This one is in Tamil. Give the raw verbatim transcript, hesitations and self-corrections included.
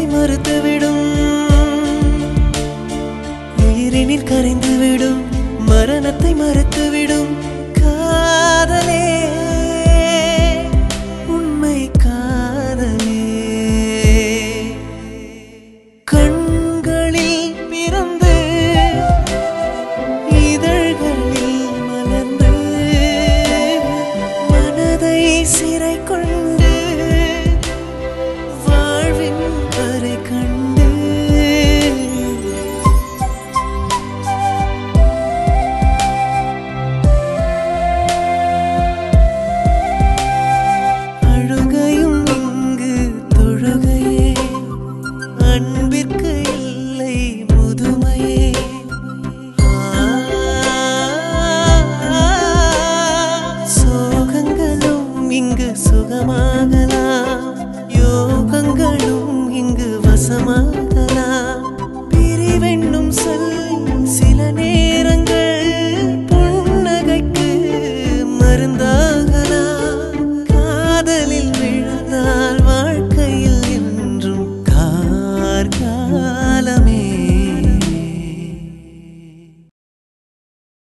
மரணத்தை மறுத்துவிடும் உயிரினில் கரைந்துவிடும் மரணத்தை மறுத்துவிடும் காதலே உண்மை காதலே கண்களில் பிறந்து இதழ்களில் மலர்ந்து மனதை சிறை கொண்டு வாழ்வின் கரை கண்டு அழுகையும் இங்கு தொழுகையே அன்பிற்கு இல்லை முதுமையே சோகங்களும் இங்கு சுகமாகலாம் யோகங்களும் இங்கு வசமாகலாம் பிரிவென்னும் சொல் சில நேரங்கள் புன்னகைக்கு மருந்தா